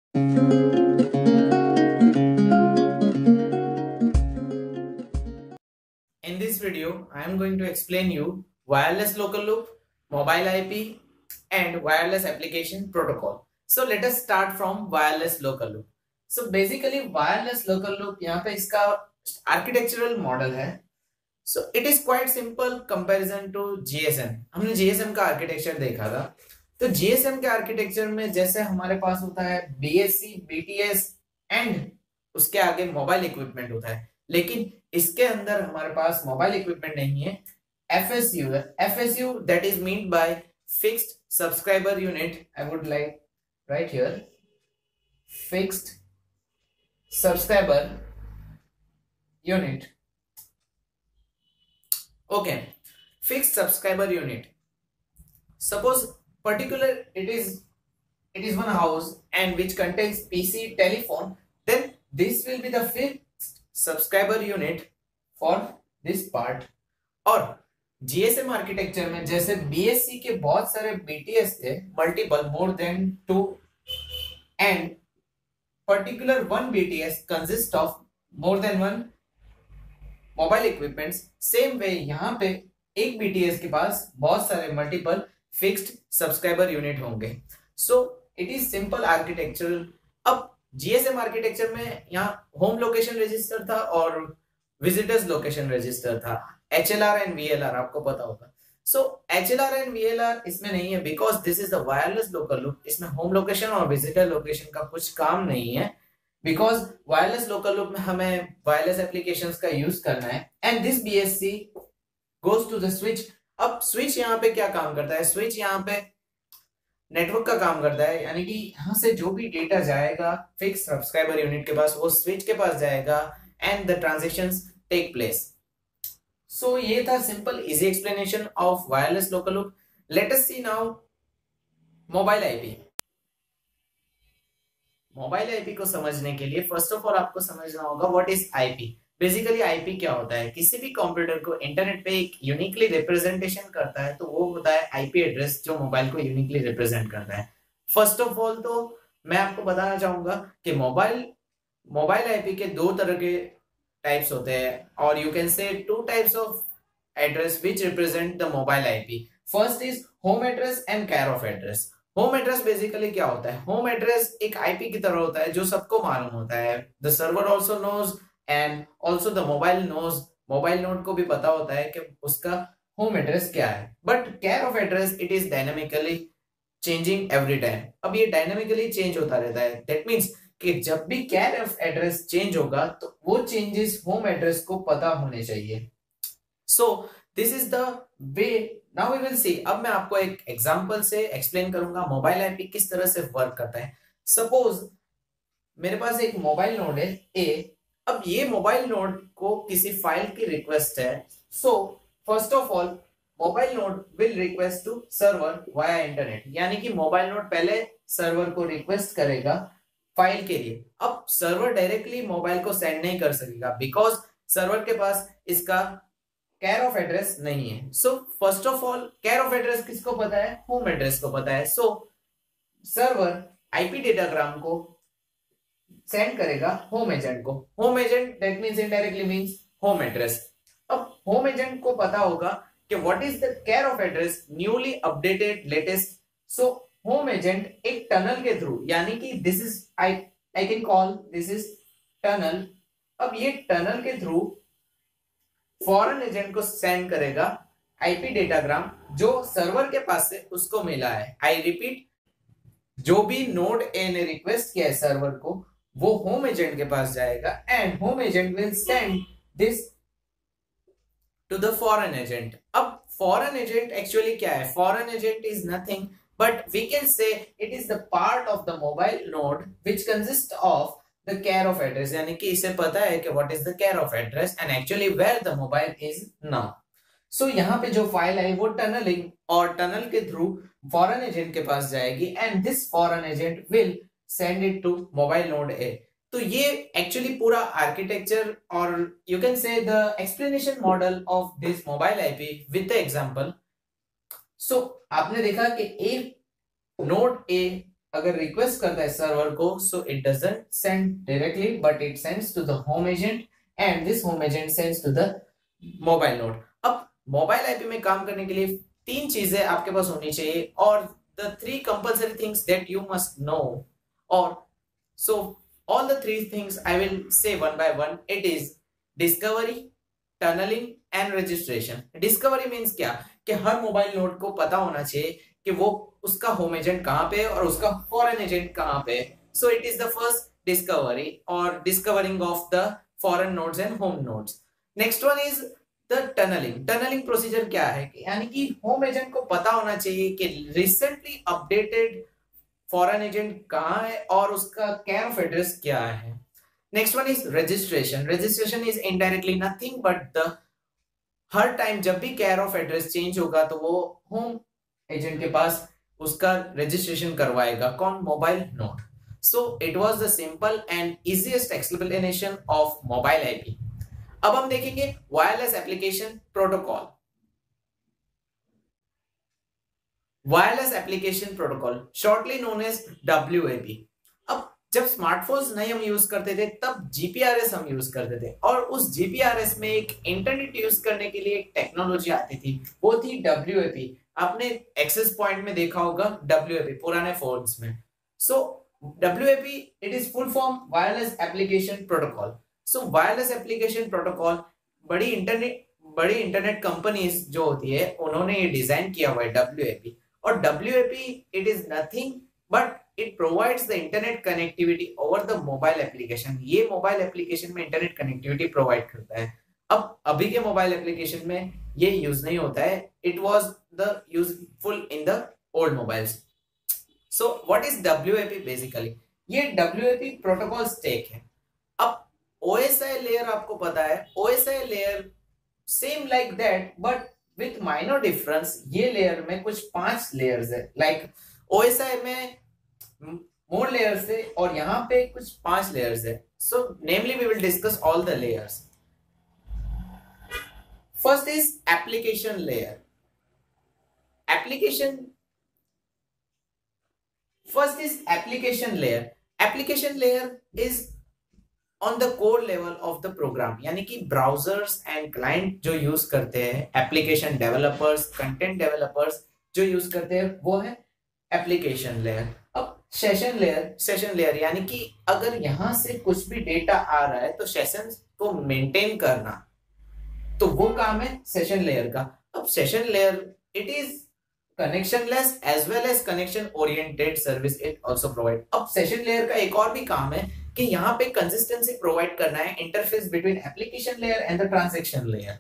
In this video, I am going to explain you wireless local loop, mobile IP, and wireless application protocol. So let us start from wireless local loop. So basically wireless local loop यहाँ पे इसका architectural model है. So it is quite simple comparison to GSM. हमने GSM का architecture देखा था. तो GSM के architecture में जैसे हमारे पास होता है BSC, BTS and उसके आगे मोबाइल इक्विपमेंट होता है, लेकिन इसके अंदर हमारे पास मोबाइल इक्विपमेंट नहीं है, FSU है. FSU that is meant by fixed subscriber unit. I would like right here fixed subscriber unit. Okay, fixed subscriber unit. Suppose particular it is one house and which contains PC, telephone, then this will be the fixed subscriber unit for this part. और GSM architecture में जैसे BSC के बहुत सारे BTS थे, multiple more than 2, and particular one BTS consist of more than one mobile equipments. Same way यहाँ पे एक BTS के पास बहुत सारे मल्टीपल फिक्स्ड सब्सक्राइबर यूनिट होंगे. So it is simple architectural. अब GSM आर्किटेक्चर में यहाँ होम लोकेशन रजिस्टर था और विजिटर्स लोकेशन रजिस्टर था. HLR एंड VLR आपको पता होगा. सो HLR एंड VLR इसमें नहीं है because this is the wireless local loop. इसमें होम लोकेशन और विजिटर लोकेशन का कुछ काम नहीं है बिकॉज वायरलेस लोकल लूप में हमें वायरलेस एप्लीकेशंस का यूज करना है. And this BSC goes to the switch. अब स्विच यहाँ पे क्या काम करता है? स्विच यहाँ पे नेटवर्क का काम करता है, यानी कि यहाँ से जो भी डेटा जाएगा फिक्स सब्सक्राइबर यूनिट के पास वो स्विच के पास जाएगा and the transactions take place. So ये था simple easy explanation of wireless local loop. Let us see now mobile IP. Mobile IP को समझने के लिए फर्स्ट ऑफ ऑल आपको समझना होगा what is IP. Basically IP क्या होता है? किसी भी कंप्यूटर को इंटरनेट पे एक यूनिकली रिप्रेजेंटेशन करता है तो वो होता है आईपी एड्रेस, जो मोबाइल को यूनिकली रिप्रेजेंट करता है. फर्स्ट ऑफ ऑल तो मैं आपको बताना चाहूंगा कि मोबाइल आईपी के दो तरह के टाइप्स होते हैं, और you can say two types of address which represent the mobile IP. First is home address and care of address. Home address basically क्या होता है? होम एड्रेस एक आईपी की तरह होता है जो सबको मालूम होता है. The server also knows and also the mobile knows. Mobile node को भी पता होता है कि उसका होम एड्रेस क्या है. But care of address it is dynamically changing every time. अब ये डायनामिकली चेंज होता रहता है. दैट मीन्स कि जब भी केयर ऑफ एड्रेस चेंज होगा तो वो चेंजेस होम एड्रेस को पता होने चाहिए. So this is the way. Now we will see. अब मैं आपको एक एग्जांपल से एक्सप्लेन करूंगा मोबाइल आईपी किस तरह से वर्क करता है. सपोज मेरे पास एक मोबाइल नोड है ए. अब ये मोबाइल नोड को किसी फाइल की रिक्वेस्ट है. So first of all mobile node will request to server via internet, यानी कि मोबाइल नोड पहले सर्वर को रिक्वेस्ट करेगा फाइल के लिए. अब सर्वर डायरेक्टली मोबाइल को सेंड नहीं कर सकेगा बिकॉज सर्वर के पास इसका केयर ऑफ एड्रेस नहीं है. So first of all care of address किसको पता है? होम एड्रेस को पता है. सो सर्वर आईपी डेटाग्राम को सेंड करेगा होम एजेंट को. Home agent that means indirectly means home address. अब होम एजेंट को पता होगा कि what is the care of address newly updated latest. So home agent एक टनल के थ्रू, यानी कि this is I can call this is tunnel. अब ये टनल के थ्रू फॉरेन एजेंट को सेंड करेगा आईपी डेटाग्राम जो सर्वर के पास से उसको मिला है. आई रिपीट, जो भी नोड ए ने रिक्वेस्ट किया है सर्वर को वो होम एजेंट के पास जाएगा and home agent will send this to the foreign agent. अब फॉरेन एजेंट एक्चुअली क्या है? Foreign agent is nothing but we can say it is the part of the mobile node which consist of the care of address, यानी कि इसे पता है कि what is the care of address and actually where the mobile is now. So यहाँ पे जो file है वो टनलिंग और टनल के थ्रू फॉरेन एजेंट के पास जाएगी and this foreign agent will send it to mobile node A. तो ये एक्चुअली पूरा आर्किटेक्चर और you can say the explanation model of this mobile IP with the example. So आपने देखा कि ए नोड ए अगर रिक्वेस्ट करता है सर्वर को, so it doesn't send directly but it sends to the home agent and this home agent sends to the mobile node. अब mobile IP में काम करने के लिए तीन चीजें आपके पास होनी चाहिए और the three compulsory things that you must know और so all the three things I will say one by one. It is discovery, tunneling and registration. Discovery means क्या कि हर मोबाइल नोड को पता होना चाहिए कि वो उसका होम एजेंट कहाँ पे है और उसका फॉरेन एजेंट कहाँ पे है। So it is the first discovery or discovering of the foreign nodes and home nodes. Next one is the tunneling. Tunneling procedure क्या है कि यानी कि होम एजेंट को पता होना चाहिए कि recently updated फॉरेन एजेंट कहाँ है और उसका केयर ऑफ एड्रेस क्या है। Next one is registration. Registration is indirectly nothing but the हर टाइम जब भी केयर ऑफ एड्रेस चेंज होगा तो वो होम एजेंट के पास उसका रजिस्ट्रेशन करवाएगा, कौन? Mobile node. So it was the simple and easiest explanation of mobile IP. अब हम देखेंगे wireless application protocol. Wireless application protocol shortly known as WAP। अब जब स्मार्टफोन्स नहीं हम यूज करते थे तब GPRS हम यूज करते थे और उस GPRS में एक इंटरनेट यूज करने के लिए एक टेक्नोलॉजी आती थी, वो थी WAP। आपने एक्सेस पॉइंट में देखा होगा WAP पुराने फोन्स में। So WAP it is full form wireless application protocol. So wireless application protocol बड़ी इंटरनेट कंपनीज जो होती है उन्होंने ये डिजाइन किया हुआ है WAP। और WAP it is nothing but it provides the internet connectivity over the mobile application। ये मोबाइल एप्लीकेशन में इंटरनेट कनेक्टिविटी प्रोवाइड करता है। अब अभी के मोबाइल एप्लीकेशन में ये यूज नहीं होता है, it was the useful in the old mobiles. So what is WAP basically? ये WAP प्रोटोकॉल स्टैक है। अब OSI लेयर आपको पता है, OSI layer same like that but with minor difference. ये लेयर में कुछ 5 लेयर्स है, लाइक OSI में मोर लेयर्स है और यहाँ पे कुछ 5 लेयर्स है। So namely we will discuss all the layers. First is application layer. First is application layer. Application layer is on the core level of the program, यानी कि ब्राउजर्स एंड क्लाइंट जो use करते हैं, application developers, content developers जो use करते हैं, वो है एप्लीकेशन लेयर। अब सेशन लेयर यानी कि अगर यहां से कुछ भी डेटा आ रहा है तो सेशन को मेंटेन करना, तो वो काम है सेशन लेयर का। अब session layer it is connectionless as well as connection oriented service it also provide. अब सेशन लेयर का एक और भी काम है कि यहाँ पे कंसिस्टेंसी प्रोवाइड करना है interface between application layer and the transaction layer.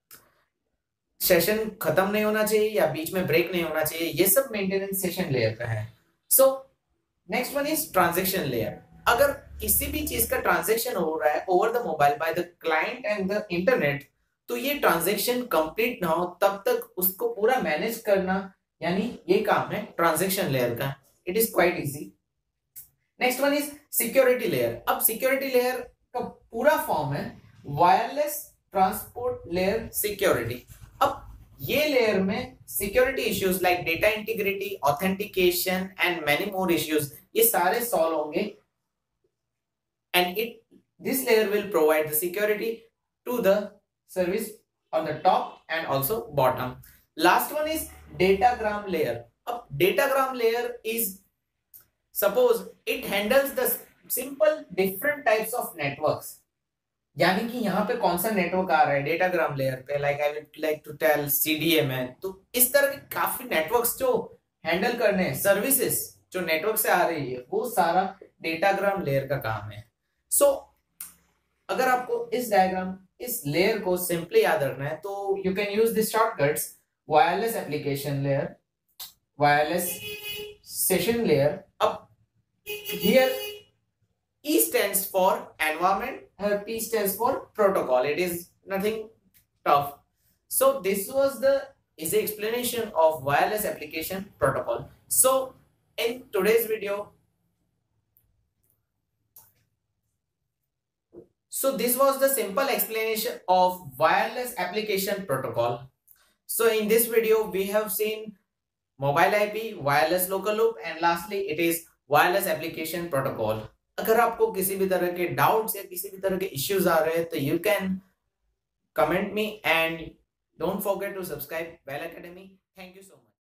Session खत्म नहीं होना चाहिए या बीच में ब्रेक नहीं होना चाहिए, ये सब मेंटेनेंस सेशन लेयर का है। So next one is transaction layer. अगर किसी भी चीज का ट्रांजैक्शन हो रहा है over the mobile by the client and the internet, तो ये ट्रांजैक्शन कंप्लीट ना हो तब तक उसको पूरा मैनेज करना, यानी ये काम है ट्रांजैक्शन लेयर का। It is quite easy. Next one is security layer. अब सिक्योरिटी लेयर का पूरा फॉर्म है वायरलेस ट्रांसपोर्ट लेयर सिक्योरिटी। अब ये लेयर में security issues like data integrity, authentication and many more issues, ये सारे सॉल्व होंगे and this layer will provide the security to the service on the top and also bottom. Last one is datagram layer. अब datagram layer is suppose it handles the simple different types of networks, यानी कि यहाँ पे कौन सा network आ रहा है डेटाग्राम लेयर पे, like I would like to tell CDM है, तो इस तरह के काफी नेटवर्क्स जो हैंडल करने हैं, सर्विसेज जो नेटवर्क से आ रही है, वो सारा डेटाग्राम लेयर का काम है। सो अगर आपको इस लेयर को सिंपली याद रखना है तो you can use this shortcuts: wireless application layer, wireless session layer. अब here E stands for environment, P stands for protocol. It is nothing tough. So this was the easy explanation of wireless application protocol. So in today's video, this was the simple explanation of wireless application protocol. So in this video we have seen mobile IP, wireless local loop, and lastly it is wireless application protocol. अगर आपको किसी भी तरह के doubts या किसी भी तरह के इश्यूज आ रहे हैं तो you can comment me and don't forget to subscribe bell academy. Thank you so much.